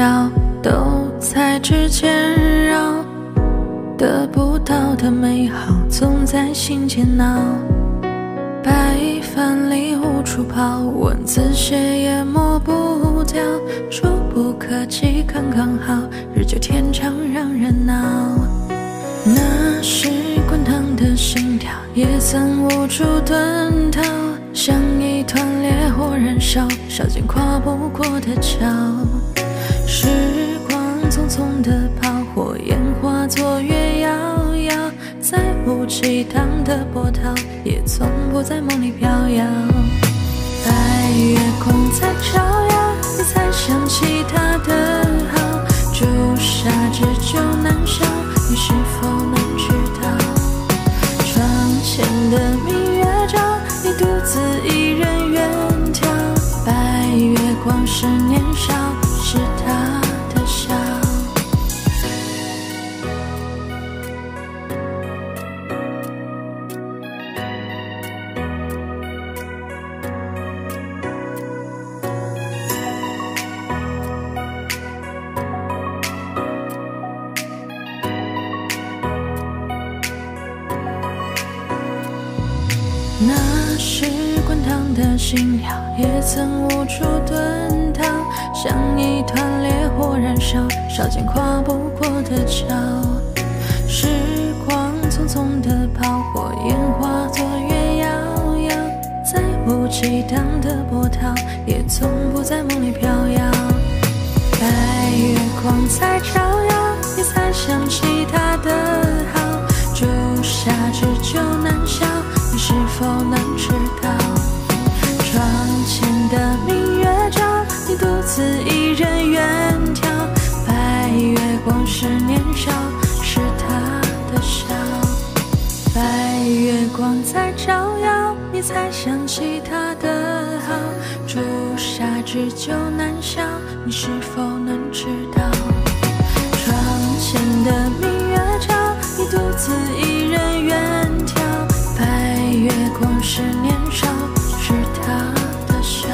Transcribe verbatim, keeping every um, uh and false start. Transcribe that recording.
要，都在指尖绕。得不到的美好，总在心间闹。白饭里无处跑，文字写也抹不掉。触不可及刚刚好，日久天长让人恼。那时滚烫的心跳，也曾无助遁逃，像一团烈火燃烧，烧尽跨不过的桥。时光匆匆的跑，火焰化作月遥遥，再无激荡的波涛，也从不在梦里飘摇。白月光在照耀，你才想起他的好。朱砂痣就难消，你是否能知道？窗前的明月照，你独自一人远眺。白月光是年少，是他的笑。那时滚烫的心跳，也曾无处遁逃，像一团烈火燃烧，烧尽跨不过的桥。时光匆匆的跑，火焰化作月遥遥，再无激荡的波涛，也从不在梦里飘摇。白月光在照耀，你才想起他的好。朱砂痣就难消，你是否能知道？窗前的明月照，你独自一人远眺。白月光是年少，是他的笑。白月光在照耀，你才想起他的好。朱砂痣就难消，你是否能知道？窗前的明月照，你独自一人远眺。白月光是年少，是他的笑。